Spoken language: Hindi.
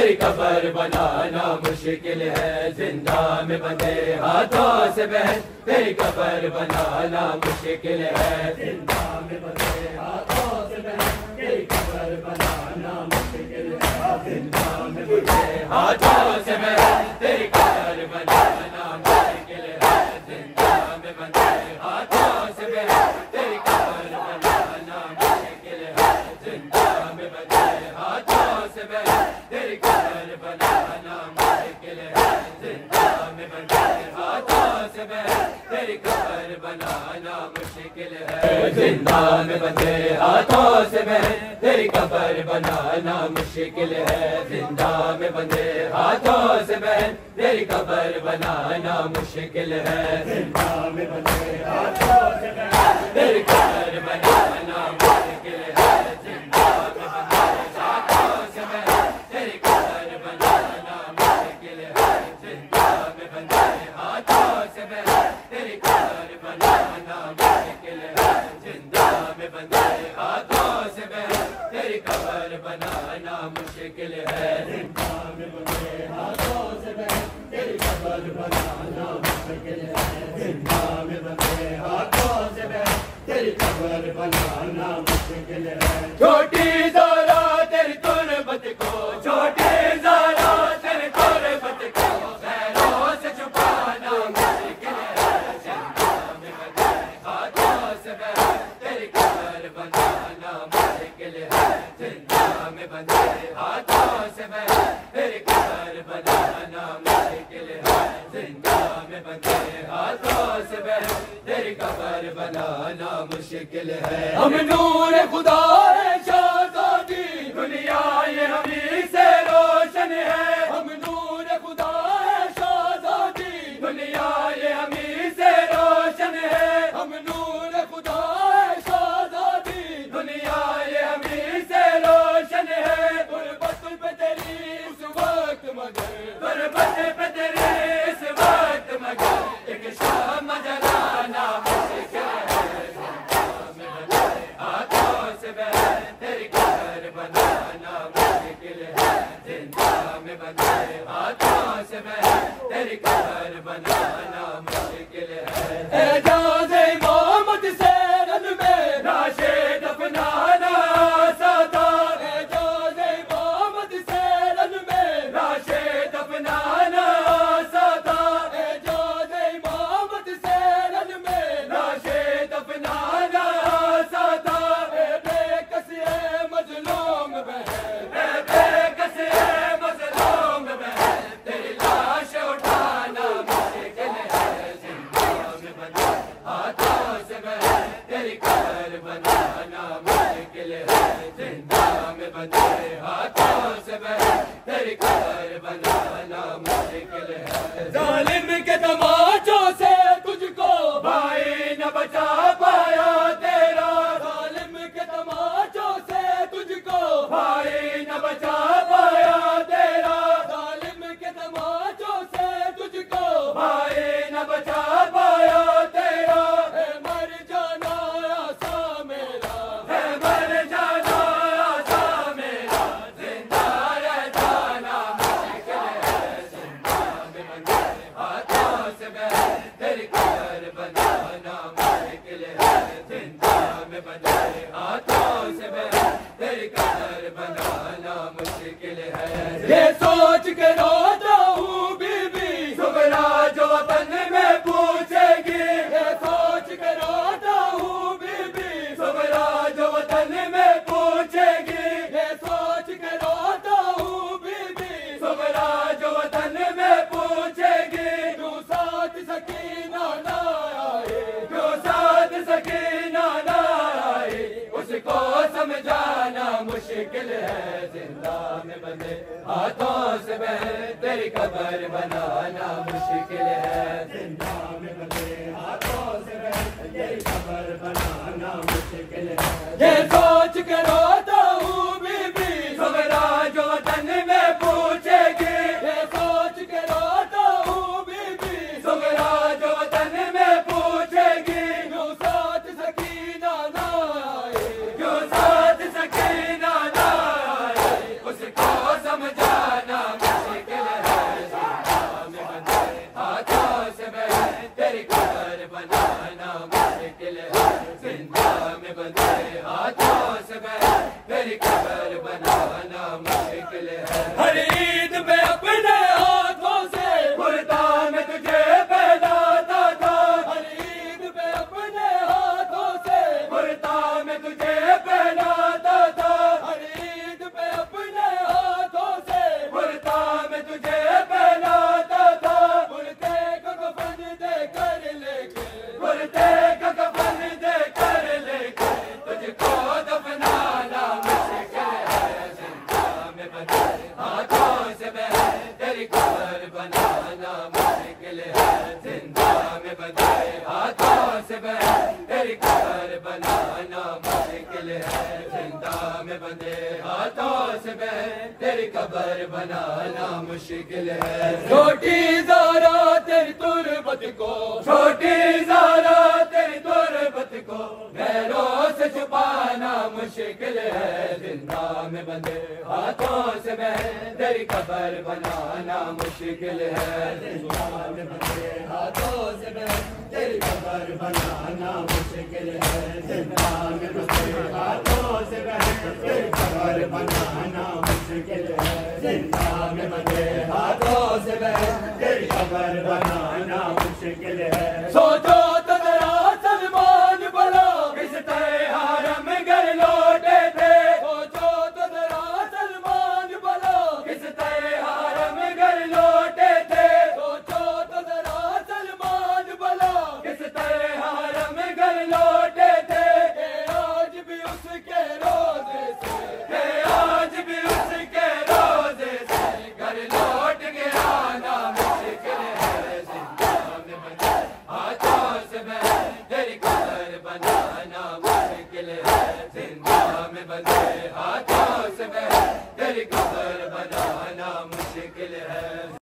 तेरी कब्र बनाना मुश्किल है, जिंदा में बंधे हाथों से बहन तेरी कब्र बनाना मुश्किल है, जिंदा में बंधे हाथों से बहन तेरी कब्र बनाना मुश्किल है, जिंदा में बंधे हाथों से बहन तेरी कब्र बनाना मुश्किल है, जिंदा में बंधे हाथों से बहन तेरी कब्र बनाना मुश्किल है, जिंदा में बंधे हाथों से बहन तेरी कब्र बनाना मुश्किल है, जिंदा में बंधे हाथों से बहन तेरी कब्र बनाना मुश्किल है, जिंदा में बंधे हाथों से बहन तेरी कब्र बनाना मुश्किल है, जिंदा में बंधे हाथों से बहन तेरी कब्र बनाना मुश्किल है, जिंदा में बंधे हाथों से बहन तेरी कब्र बनाना मुश्किल है, जिंदा में बंधे हाथों से बहन तेरी कब्र बनाना मुश्किल है, जिंदा में बंधे हाथों से बहन तेरी कब्र बनाना मुश्किल है, जिंदा में बंधे हाथों से बहन तेरी कब्र बनाना मुश्किल है, जिंदा में बंधे हाथों से बहन तेरी कब्र बनाना मुश्किल है, जिंदा में बंधे हाथों से बहन तेरी कब्र बनाना मुश्किल है। छोटी ज़रा तेरी तुरबत को, छोटी ज़रा तेरी तुरबत को खैरों से छुपाना मुश्किल है, जिंदा में बंधे हाथों से बहन तेरी कब्र बनाना मुश्किल है, जिंदा में बंधे हाथों से बहन तेरी कब्र बनाना मुश्किल है, जिंदा में बंधे हाथों से बहन तेरी कब्र बनाना मुश्किल है। हम नूर खुदा है शाहज़ादी, दुनिया ये हमी से रोशन है, हम नूर खुदा है शाहज़ादी, दुनिया ये हमी से रोशन है, हम नूर खुदा है शाहज़ादी, दुनिया ये हमी से रोशन है। गुरबत पे तेरी इस वक्त मगर, गुरबत पे तेरी इस वक्त मगर एक शाम जलाना मुश्किल है, जिंदा में बंधे हाथों से बहन तेरी कब्र बनाना मुश्किल है, जिंदा में बंधे हाथों से बहन तेरी कब्र बनाना मुश्किल है। एजाज़ इमामत से रन में लाशे दफनाना सादा, एजाज़ इमामत से रन में लाशे दफनाना सादा, एजाज़ इमामत से रन में लाशे दफनाना सादा, बेकस है मजलूम बहन, बेकस है मजलूम बहन तेरी लाश उठाना मुश्किल है, जिंदा में बंधे हाथों से बहन तेरी कब्र बनाना मुश्किल है, जिंदा में बंधे हाथों से बहन तेरी कब्र बनाना मुश्किल है। जालिम के तमाचों से तुझको भाई न बचा पाया तेरा, जालिम के तमाचों से तुझको भाई न बचा पाया तेरा, जालिम के तमाचों से तुझको भाई न बचा पाया तेरा, है मर जाना आसा मेरा, है मर जाना आसा मेरा, जिंदा रह जाना मुश्किल है, जिंदा में बंधे हाथों से बहन तेरी कब्र बनाना मुश्किल है, जिंदा में बंधे हाथों से बहन तेरी कब्र बनाना मुश्किल है। ये सोच के रोता हूँ बीबी सुगरा जो वतन में पूछेगी, ये सोच के रोता हूँ बीबी सुगरा जो वतन में पूछेगी, ये सोच के रोता हूँ बीबी सुगरा जो वतन में पूछेगी, क्यों साथ सकीना ना आए, क्यों साथ सकीना ना आए, उसको समझाना मुश्किल है, जिंदा में बंधे हाथों से बहन तेरी कब्र बनाना मुश्किल है, जिंदा में बंधे हाथों से बहन तेरी कब्र बनाना मुश्किल है। ये सोच के रोता हूँ बीबी सुगरा जो वतन में पूछेगी, ये सोच के रोता हूँ बीबी सुगरा जो वतन में पूछेगी, क्यों साथ सकीना ना आए, क्यों साथ सकीना ना आए, उसको समझाना से बहन तेरी कब्र बनाना मुश्किल है, जिंदा में बंधे हाथों से बहन तेरी कब्र बनाना मुश्किल है। हर ईद में अपने हाथों से कुर्ता में तुझे पहनाता था, हर ईद में अपने हाथों से कुर्ता में तुझे पहनाता था, हर ईद में अपने हाथों से कुर्ता में तुझे पहनाता था। कुर्ते का कफन दे कर लेके, कुर्ते का कफन दे कर लेके तुझको दफनाना मुश्किल है, जिंदा में बंधे हाथों से बहन तेरी कब्र बनाना मुश्किल है, जिंदा में बंधे हाथों से बहन तेरी कब्र बनाना मुश्किल है, जिंदा में बंधे हाथों से बहन तेरी कब्र बनाना मुश्किल है। छोटी ज़ारा तेरी तुरबत को, छोटी ज़ारा तेरी तुरबत को गैरों से छुपाना मुश्किल है, जिंदा में बंधे हाथों से बहन तेरी कब्र बनाना मुश्किल है, जिंदा में बंधे हाथों से बहन तेरी कब्र बनाना मुश्किल है, जिंदा में बंधे हाथों से बहन तेरी कब्र बनाना मुश्किल है, जिंदा में बंधे हाथों से बहन तेरी कब्र बनाना मुश्किल है। सोचो तो जरा सलमान भला किस तरह हरम घर लौटे थे, सोचो तो जरा सलमान भला किस तरह हरम घर लौटे थे, सोचो तो जरा सलमान भला किस तरह हरम घर लौटे थे। आज भी उसके रोजे से, आज भी उसके रोजे से घर लौट के आना मुश्किल है, जिंदा में बंधे हाथों से बहन तेरी कब्र बनाना मुश्किल है, जिंदा में बंधे हाथों से बहन तेरी कब्र बनाना